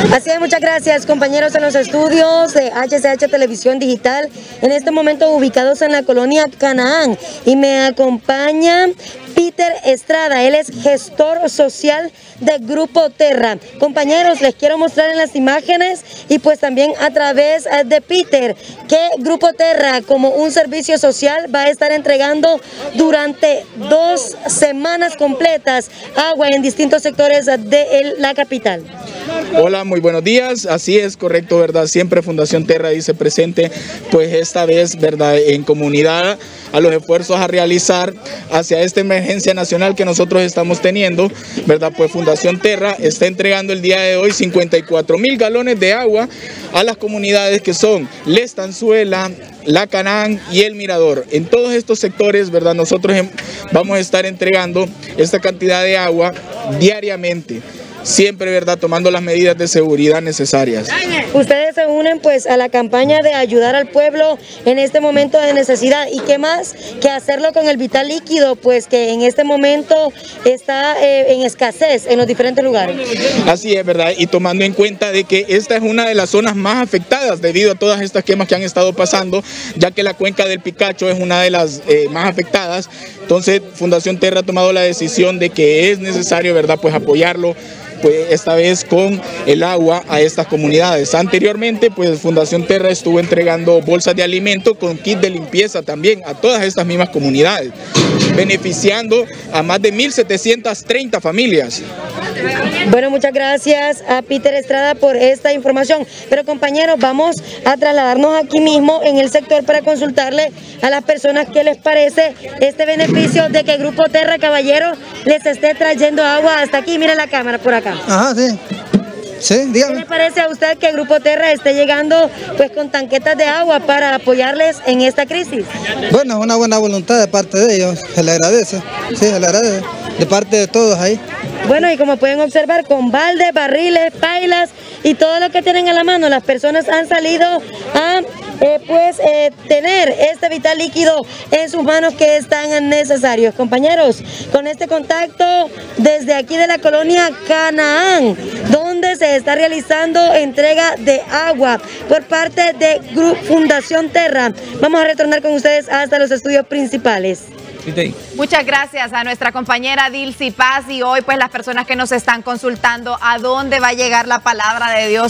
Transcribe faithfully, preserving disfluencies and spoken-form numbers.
Así es, muchas gracias compañeros en los estudios de H C H Televisión Digital, en este momento ubicados en la colonia Canaán, y me acompaña Peter Estrada, él es gestor social de Grupo Terra. Compañeros, les quiero mostrar en las imágenes y pues también a través de Peter que Grupo Terra, como un servicio social, va a estar entregando durante dos semanas completas agua en distintos sectores de la capital. Hola, muy buenos días. Así es, correcto, ¿verdad? Siempre Fundación Terra dice presente, pues esta vez, ¿verdad?, en comunidad a los esfuerzos a realizar hacia esta emergencia nacional que nosotros estamos teniendo, ¿verdad? Pues Fundación Terra está entregando el día de hoy cincuenta y cuatro mil galones de agua a las comunidades que son La Estanzuela, La Canaán y El Mirador. En todos estos sectores, ¿verdad?, nosotros vamos a estar entregando esta cantidad de agua diariamente. Siempre, ¿verdad?, tomando las medidas de seguridad necesarias. Ustedes se unen pues a la campaña de ayudar al pueblo en este momento de necesidad, y qué más que hacerlo con el vital líquido, pues que en este momento está eh, en escasez en los diferentes lugares. Así es, ¿verdad? Y tomando en cuenta de que esta es una de las zonas más afectadas debido a todas estas quemas que han estado pasando, ya que la cuenca del Picacho es una de las eh, más afectadas. Entonces Fundación Terra ha tomado la decisión de que es necesario, ¿verdad?, pues apoyarlo, pues esta vez con el agua a estas comunidades. Anteriormente, pues Fundación Terra estuvo entregando bolsas de alimento con kit de limpieza también a todas estas mismas comunidades, beneficiando a más de mil setecientas treinta familias. Bueno, muchas gracias a Peter Estrada por esta información. Pero compañeros, vamos a trasladarnos aquí mismo en el sector para consultarle a las personas qué les parece este beneficio de que Grupo Terra, caballero, les esté trayendo agua hasta aquí. Mire la cámara por acá. Ajá, sí. Sí, dígame. ¿Qué le parece a usted que Grupo Terra esté llegando pues con tanquetas de agua para apoyarles en esta crisis? Bueno, una buena voluntad de parte de ellos, se le agradece, sí, se le agradece, de parte de todos ahí. Bueno, y como pueden observar, con baldes, barriles, pailas y todo lo que tienen a la mano, las personas han salido a eh, pues eh, tener este vital líquido en sus manos que es tan necesario. Compañeros, con este contacto desde aquí de la colonia Canaán, donde se está realizando entrega de agua por parte de Grupo Fundación Terra, vamos a retornar con ustedes hasta los estudios principales. Muchas gracias a nuestra compañera Dilcy Paz, y hoy pues las personas que nos están consultando a dónde va a llegar la palabra de Dios